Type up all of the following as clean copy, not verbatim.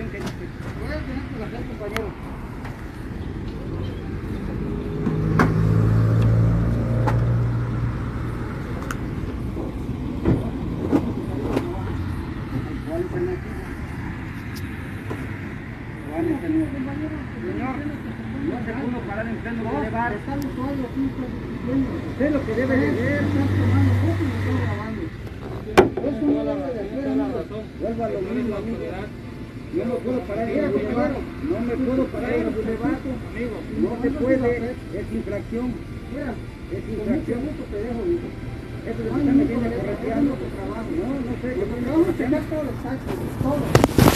infracción que dice. Voy a tener que hacer, compañero. Señor, no se pudo parar en pleno bulevar. Usted lo que debe de ver, están tomando fotos y están grabando. Eso no debe de hacer, amigo. Vuelva a lo mismo, amigo. Yo no puedo parar en el bulevar. No me puedo parar en el bulevar. No se puede. Es infracción. Es infracción. Eso es lo que está me viene correteando por trabajo. No sé. Vamos a checar todos los actos. Todo.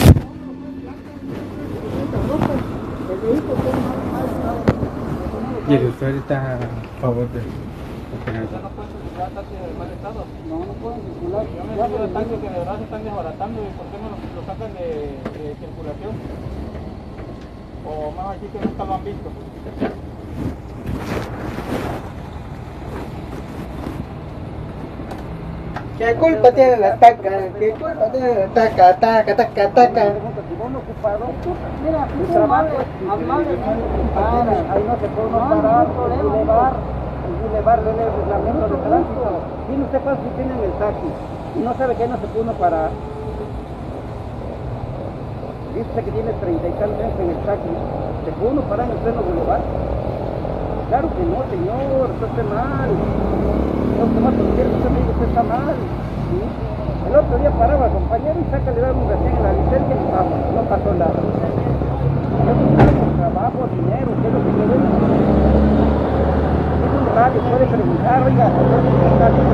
¿Y el usuario está a favor de operar? ¿Ya no pueden circular taxis de mal estado? No pueden circular. Yo me refiero a taxis que de verdad se están desbaratando y por qué no lo sacan de circulación. O más aquí que nunca lo han visto. ¿Qué culpa tiene la taca? ¿Qué culpa tiene la taca? Taca, taca, taca. Mira, el trabajo es ahí no se puede parar, el bulevar del reglamento de tránsito. Tiene usted cuánto si tiene en el taxi y no sabe que ahí no se puede parar. Dice que tiene 30 y tal meses en el taxi. ¿Se puede uno parar en el pleno bulevar? Claro que no, señor, eso está mal. No se va a producir, usted me dice que está mal. ¿Sí? El otro día paraba, compañero, y saca, le damos recién en la licencia y vamos, no pasó nada. Yo buscamos trabajo, dinero, ¿qué es lo que queremos? Es un radio, puede preguntar, oiga,